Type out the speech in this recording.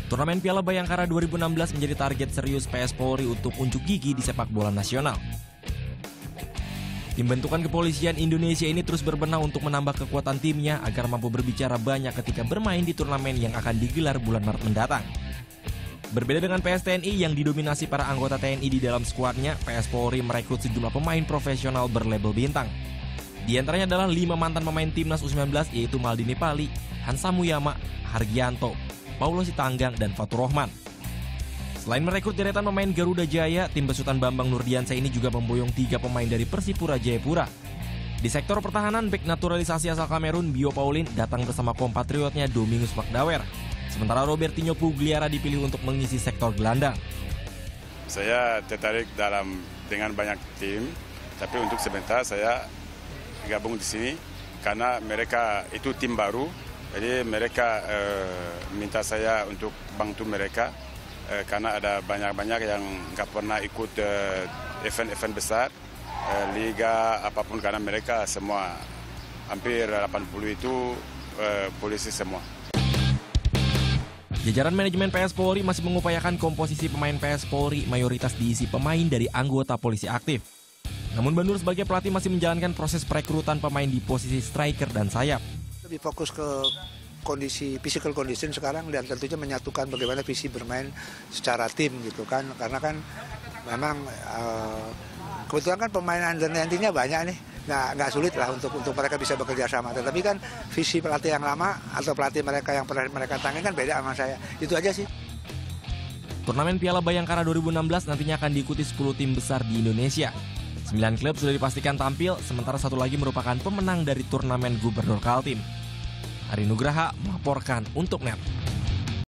Turnamen Piala Bayangkara 2016 menjadi target serius PS Polri untuk unjuk gigi di sepak bola nasional. Tim bentukan kepolisian Indonesia ini terus berbenah untuk menambah kekuatan timnya agar mampu berbicara banyak ketika bermain di turnamen yang akan digelar bulan Maret mendatang. Berbeda dengan PS TNI yang didominasi para anggota TNI di dalam skuadnya, PS Polri merekrut sejumlah pemain profesional berlabel bintang. Di antaranya adalah 5 mantan pemain timnas U19 yaitu Maldini Pali, Hansa Muyama, Hargianto, Paulo Sitanggang, dan Fatur Rohman. Selain merekrut deretan pemain Garuda Jaya, tim besutan Bambang Nurdiansyah ini juga memboyong 3 pemain dari Persipura Jayapura. Di sektor pertahanan, bek naturalisasi asal Kamerun Bio Paulin datang bersama kompatriotnya Domingus Magdawer. Sementara Robertinho Pugliara dipilih untuk mengisi sektor gelandang. Saya tertarik dengan banyak tim, tapi untuk sebentar saya gabung di sini karena mereka itu tim baru. Jadi mereka minta saya untuk bantu mereka karena ada banyak-banyak yang nggak pernah ikut event-event besar, liga apapun, karena mereka semua hampir 80 itu polisi semua. Jajaran manajemen PS Polri masih mengupayakan komposisi pemain PS Polri mayoritas diisi pemain dari anggota polisi aktif. Namun Bandur sebagai pelatih masih menjalankan proses perekrutan pemain di posisi striker dan sayap. Lebih fokus ke kondisi physical condition sekarang dan tentunya menyatukan bagaimana visi bermain secara tim gitu kan, karena kan memang kebetulan kan pemain under 19-nya banyak nih, nggak sulit lah untuk mereka bisa bekerja sama, tetapi kan visi pelatih yang lama atau pelatih mereka yang pernah mereka tangani kan beda sama saya, itu aja sih. Turnamen Piala Bayangkara 2016 nantinya akan diikuti 10 tim besar di Indonesia. 9 klub sudah dipastikan tampil, sementara satu lagi merupakan pemenang dari turnamen Gubernur Kaltim. Ari Nugraha melaporkan untuk NET.